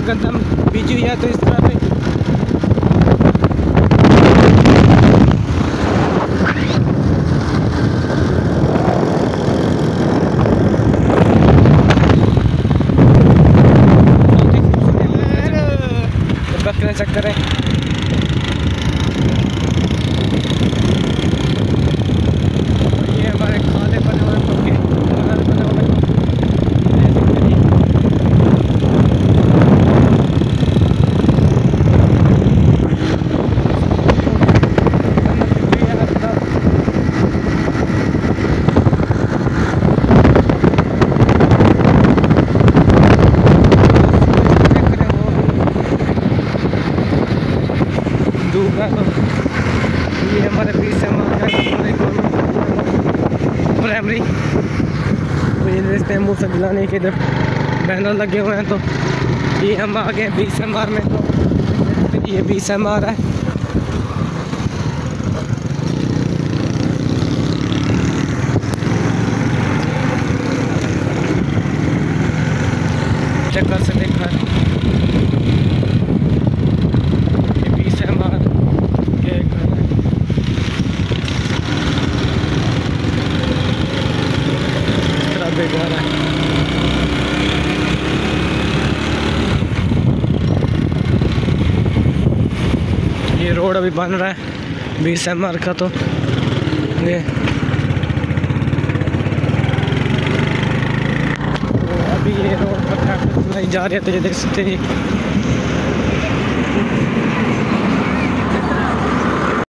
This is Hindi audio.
गंदा बिजी हुआ तो इस तरह पे बकरे चक्कर है। ये हमारे खाने बने हुए पक्के बने हुए तो ये हमारे बीच से प्राइमरी मुँह से दिलाने के इधर बैनर लगे हुए हैं। तो ये हम आ गए BSMR में। तो ये BSMR है। चक्कर से देखा है बेकार है। ये रोड अभी बन रहा है BSMR का। तो ये अभी ये रोड पर ट्रैफिक चलाई जा रही है। तो ये देख सकते हैं